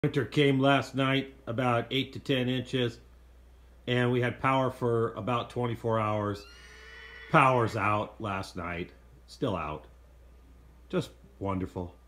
Winter came last night, about 8 to 10 inches, and we had power for about 24 hours. Power's out last night, still out. Just wonderful.